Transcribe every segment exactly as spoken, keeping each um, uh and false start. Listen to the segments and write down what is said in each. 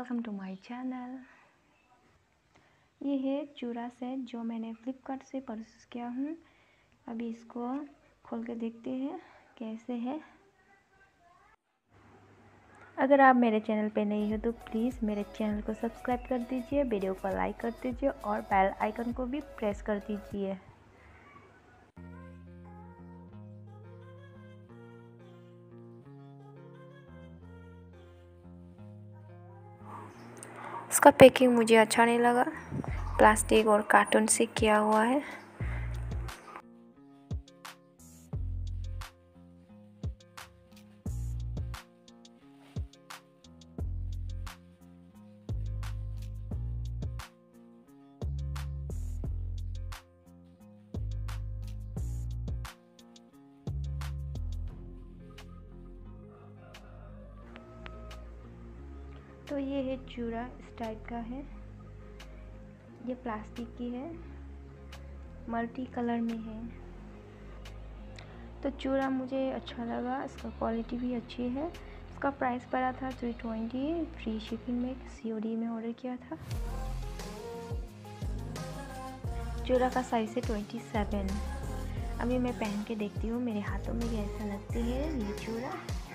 Welcome to my channel. ये है चूड़ा सेट जो मैंने फ्लिपकार्ट से परचेस किया हूँ। अभी इसको खोल के देखते हैं कैसे है। अगर आप मेरे चैनल पे नए हो तो प्लीज़ मेरे चैनल को सब्सक्राइब कर दीजिए, वीडियो को लाइक कर दीजिए और बेल आइकन को भी प्रेस कर दीजिए। इसका पैकिंग मुझे अच्छा नहीं लगा, प्लास्टिक और कार्टून से किया हुआ है। तो ये है चूड़ा, इस टाइप का है। ये प्लास्टिक की है, मल्टी कलर में है। तो चूड़ा मुझे अच्छा लगा, इसका क्वालिटी भी अच्छी है। इसका प्राइस पड़ा था थ्री ट्वेंटी, फ्री शिपिंग में सीओडी में ऑर्डर किया था। चूड़ा का साइज़ है ट्वेंटी सेवन। अभी मैं पहन के देखती हूँ मेरे हाथों में कैसा लगती है ये चूड़ा।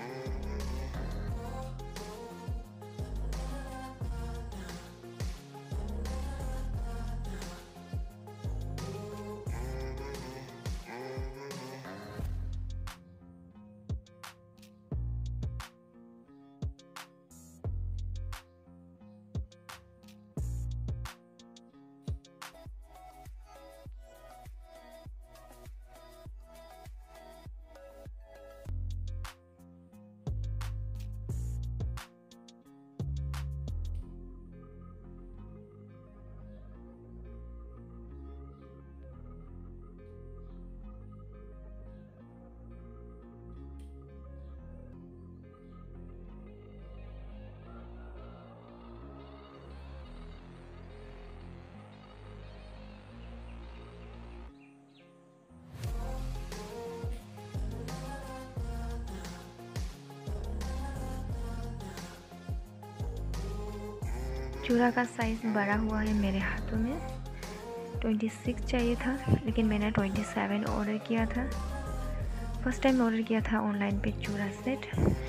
चूड़ा का साइज़ बड़ा हुआ है मेरे हाथों में। ट्वेंटी सिक्स चाहिए था लेकिन मैंने ट्वेंटी सेवन ऑर्डर किया था। फर्स्ट टाइम ऑर्डर किया था ऑनलाइन पे चूड़ा सेट,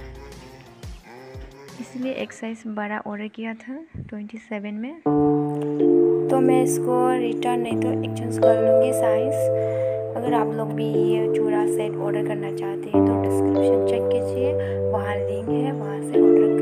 इसलिए एक साइज़ बड़ा ऑर्डर किया था ट्वेंटी सेवन में। तो मैं इसको रिटर्न नहीं तो एक्सचेंज कर लूँगी साइज़। अगर आप लोग भी ये चूड़ा सेट ऑर्डर करना चाहते हैं तो डिस्क्रिप्शन चेक कीजिए, वहाँ लिंक है, वहाँ से ऑर्डर